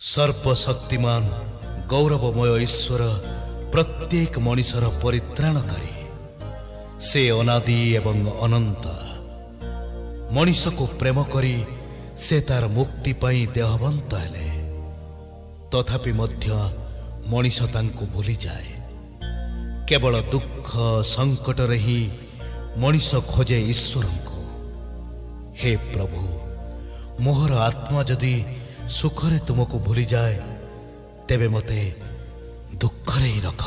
सर्वशक्तिमान गौरवमय ईश्वर प्रत्येक मनुष्यर परित्राणकारी से अनादि एवं अनंत मनुष्य को प्रेम करी से तार मुक्ति पाई देहवंत हेले तथापि मध्य मनुष्य तांको भूली जाए। केवल दुख संकट रे ही मनुष्य खोजे ईश्वर को। हे प्रभु, मोहर आत्मा जदि सुखरे तुमको भूली जाए तेबे मते दुखरे ही रख।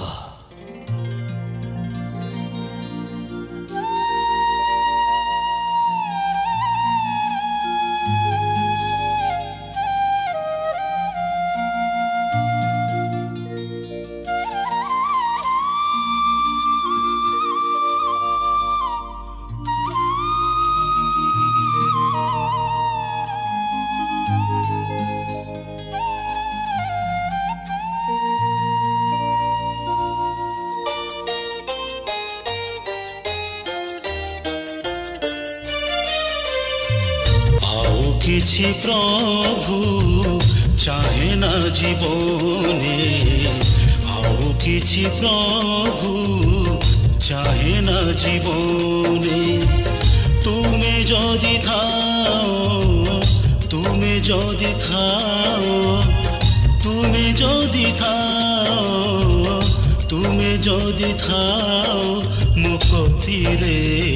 किछि प्रभु चाहे ना जीवने, आउ किछि प्रभु चाहे ना जीवने। तुमे जदि थाओ, तुमे जदि थाओ, तुमे जदि थाओ, तुमे जदि थाओ मो कतिरे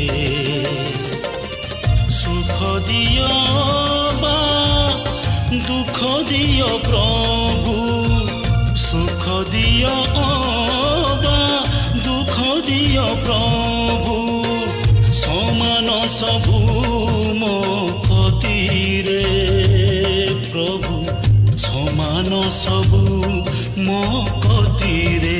सुख दियो बा दुख दियो प्रभु, सुख दियो बा दुख दियो प्रभु। समान सबु मो कतिरे प्रभु, समान सबु मो कतिरे।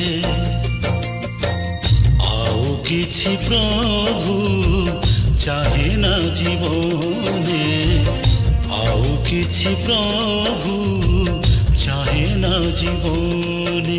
आउ किछि प्रभु चाहे ना जीवने, आउ किछि प्रभु चाहे ना जीवने।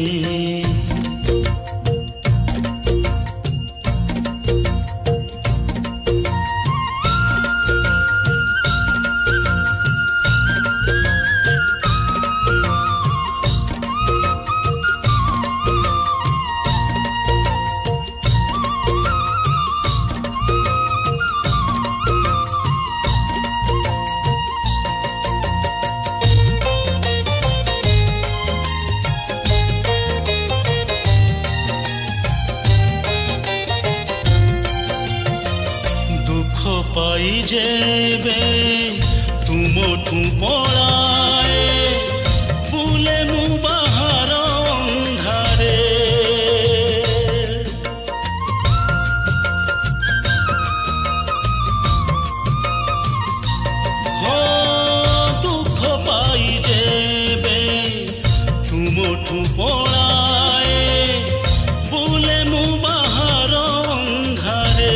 पाई जेबे तुमठू पलाए बुले मु बाहर अंधारे। हो दुख पाई जेबे तुमठू पलाए बुले मु बाहर अंधारे।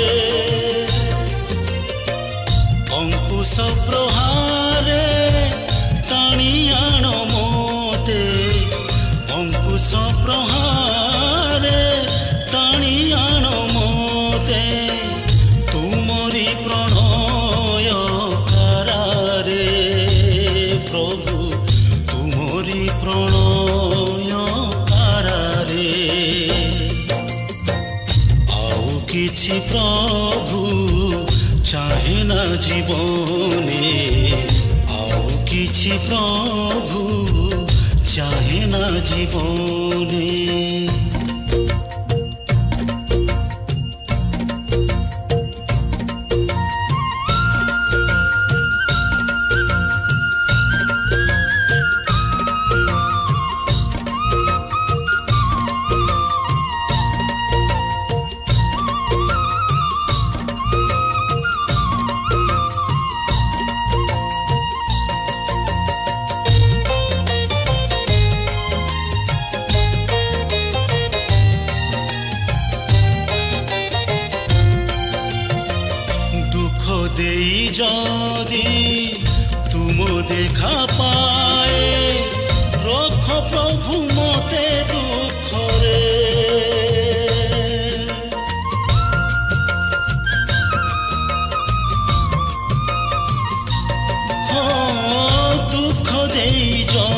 अंकुश प्रहारे टाणी आण मोते, अंकुश प्रहारे टाणी आण मोते। तुमरी प्रणय करारे प्रभु, तुमरी प्रणय करारे। आउ किछि प्रभु चाहे ना जीवने, आउ किछि प्रभु चाहे ना जीवने। देई जदि तुम देखा पाए रख प्रभु मते दुखरे। हो दुख देई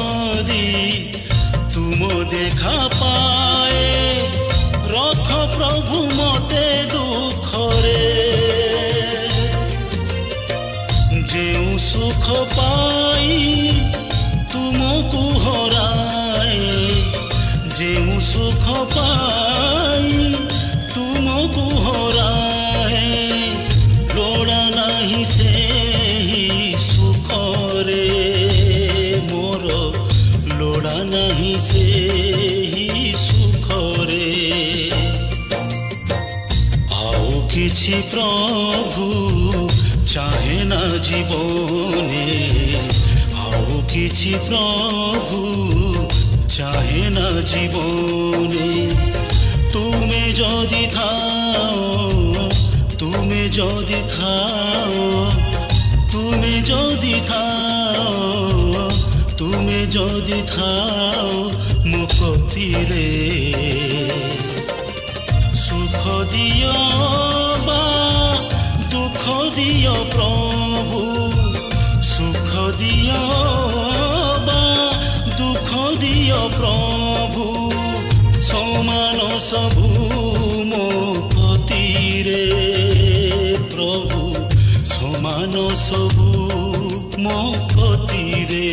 ସେହି ସୁଖରେ। ଆଉ କିଛି ପ୍ରଭୁ ଚାହେଁ ନା ଜୀବନେ, ଆଉ କିଛି ପ୍ରଭୁ ଚାହେଁ ନା ଜୀବନେ। ତୁମେ ଯଦି ଥାଅ, ତୁମେ ଯଦି ଥାଅ, ତୁମେ ଯଦି ଥାଅ, ତୁମେ ଯଦି ଥାଅ ମୋ କତିରେ। ସୁଖ ଦିଅ ବା ଦୁଃଖ ଦିଅ ପ୍ରଭୁ, ସୁଖ ଦିଅ ବା ଦୁଃଖ ଦିଅ ପ୍ରଭୁ, ସମାନ ସବୁ ମୋ କତିରେ। ପ୍ରଭୁ ସମାନ ସବୁ ମୋ କତିରେ।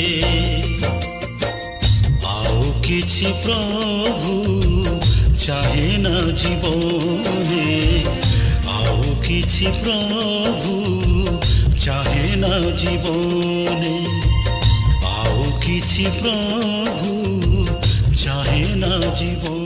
ଆଉ କିଛି ପ୍ରଭୁ ଚାହେଁ ନା ଜୀବନେ, ଆଉ କିଛି ପ୍ରଭୁ ଚାହେଁ ନା ଜୀବନେ, ଆଉ କିଛି ପ୍ରଭୁ ଚାହେଁ ନା ଜୀବନ।